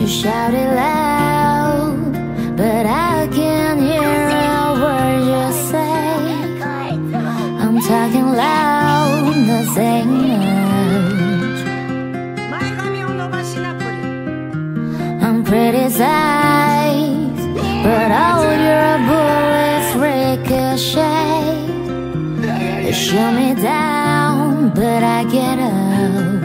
You shout it loud, but I can't hear a word you say. I'm talking loud, not saying much. I'm criticized, but all your bullets ricochet. They shoot me down, but I get up.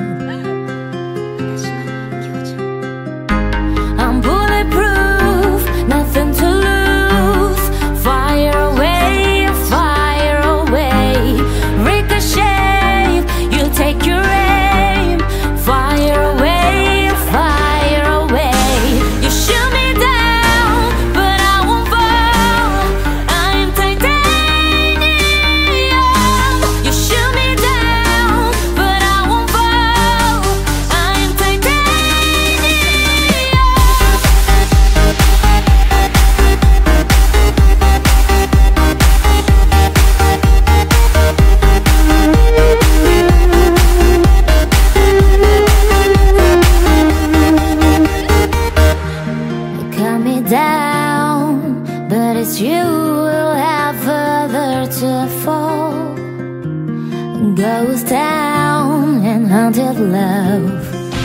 I'm bulletproof, nothing to lose. Fire away, fire away. Ricochet, you take your aim. Fire away, fire away. You shoot me down, but I won't fall. I'm titanium. You shoot me down, but I won't fall. I'm titanium. Cut me down, but it's you who'll have further to fall. Ghost town and haunted love.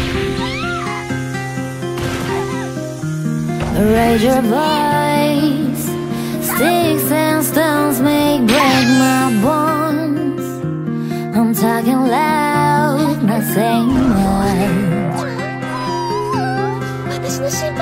Raise your voice. Sticks and stones may break my bones. I'm talking loud, not saying much.